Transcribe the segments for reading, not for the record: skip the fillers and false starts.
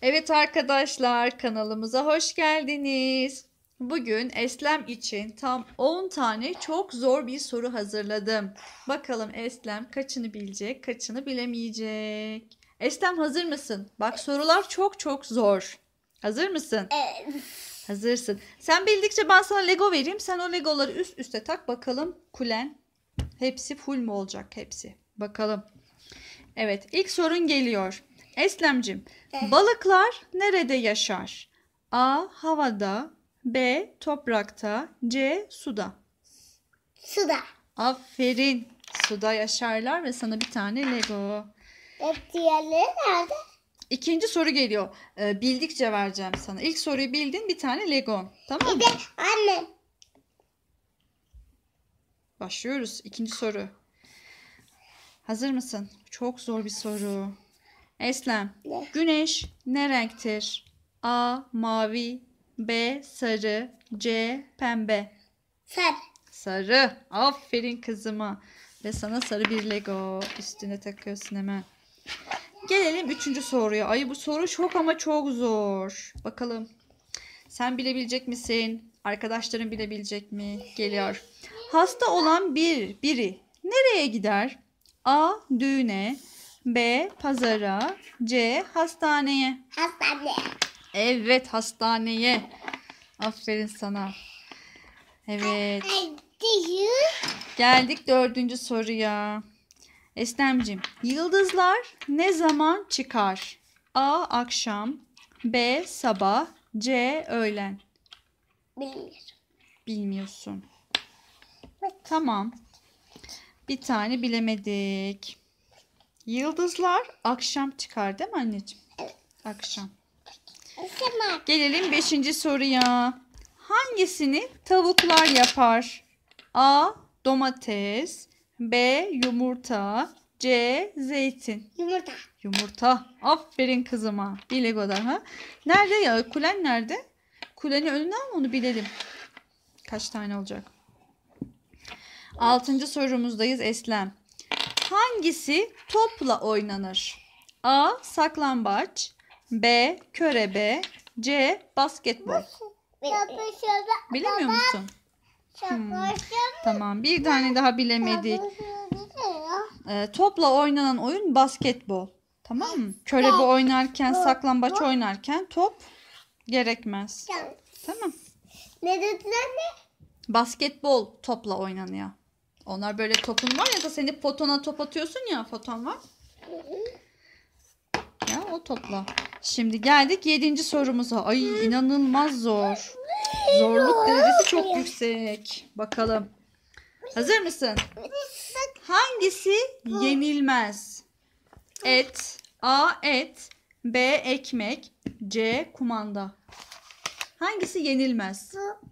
Evet arkadaşlar, kanalımıza hoş geldiniz. Bugün Eslem için tam 10 tane çok zor bir soru hazırladım. Bakalım Eslem kaçını bilecek, kaçını bilemeyecek. Eslem hazır mısın? Bak sorular çok zor. Hazır mısın? Evet. Hazırsın. Sen bildikçe ben sana Lego vereyim. Sen o Legoları üst üste tak bakalım. Kulen hepsi full mu olacak hepsi? Bakalım. Evet, ilk sorun geliyor. Eslemcim, balıklar nerede yaşar? A. Havada, B. Toprakta, C. Suda. Suda. Aferin. Suda yaşarlar ve sana bir tane Lego. Diğerleri nerede? İkinci soru geliyor. Bildikçe vereceğim sana. İlk soruyu bildin, bir tane Lego. Tamam mı? Bir de anne. Başlıyoruz. İkinci soru. Hazır mısın? Çok zor bir soru. Eslem, Ne? güneş ne renktir? A. Mavi, B. Sarı, C. Pembe. Sarı. Sarı. Aferin kızıma. Ve sana sarı bir Lego üstüne takıyorsun hemen. Gelelim üçüncü soruya. Ay bu soru çok ama çok zor. Bakalım. Sen bilebilecek misin? Arkadaşların bilebilecek mi? Geliyor. Hasta olan biri nereye gider? A. Düğüne, B. Pazara, C. Hastaneye. Hastane. Evet, hastaneye. Aferin sana. Evet. Geldik dördüncü soruya. Eslemciğim, yıldızlar ne zaman çıkar? A. Akşam, B. Sabah, C. Öğlen. Bilmiyorum. Bilmiyorsun. Tamam. Bir tane bilemedik. Yıldızlar akşam çıkar değil mi anneciğim? Evet. Akşam. Tamam. Gelelim 5. soruya. Hangisini tavuklar yapar? A. Domates, B. Yumurta, C. Zeytin. Yumurta. Yumurta. Aferin kızıma. Bir Lego daha. Nerede ya? Kulen nerede? Kuleni önüne al, onu bilelim. Kaç tane olacak? 6. sorumuzdayız Eslem. Hangisi topla oynanır? A. Saklambaç, B. Körebe, C. Basketbol. Bilemiyor musun? Tamam, bir tane daha bilemedik. Topla oynanan oyun basketbol. Tamam mı? Körebe oynarken, saklambaç oynarken top gerekmez. Tamam. Ne dediler ne? Basketbol topla oynanıyor. Onlar böyle topun var ya da seni potona top atıyorsun ya, foton var. Ya o topla. Şimdi geldik 7. sorumuza. Ay inanılmaz zor. Zorluk derecesi çok yüksek. Bakalım. Hazır mısın? Hangisi yenilmez? Et, A. Et, B. Ekmek, C. Kumanda. Hangisi yenilmez?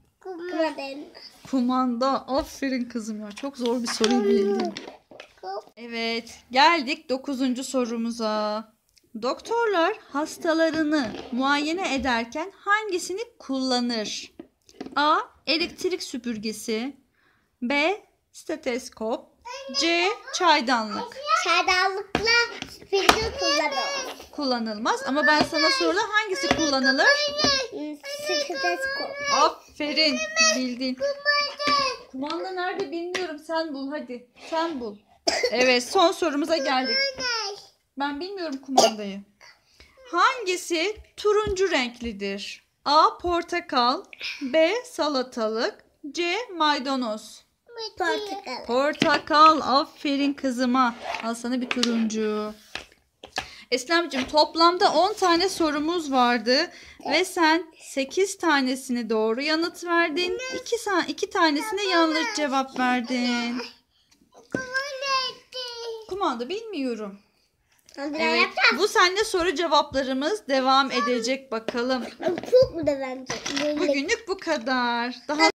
Kumanda. Aferin kızım ya. Çok zor bir soruyu bildin. Evet. Geldik 9. sorumuza. Doktorlar hastalarını muayene ederken hangisini kullanır? A. Elektrik süpürgesi, B. Steteskop, C. Çaydanlık. Çaydanlıkla süpürge Kullanılmaz ama ben sana sordum, hangisi kullanılır? Steteskop. Aferin, bildin. Kumanda nerede bilmiyorum, sen bul hadi. Sen bul. Evet, son sorumuza geldik. Ben bilmiyorum kumandayı. Hangisi turuncu renklidir? A. Portakal, B. Salatalık, C. Maydanoz. Portakal. Portakal. Aferin kızıma. Al sana bir turuncu. Eslemciğim, toplamda 10 tane sorumuz vardı ve sen 8 tanesini doğru yanıt verdin. 2 tanesine yanlış cevap verdin. Kumanda bilmiyorum. Evet, bu seninle soru cevaplarımız devam edecek bakalım. Çok mu da bence? Bugünlük bu kadar. Daha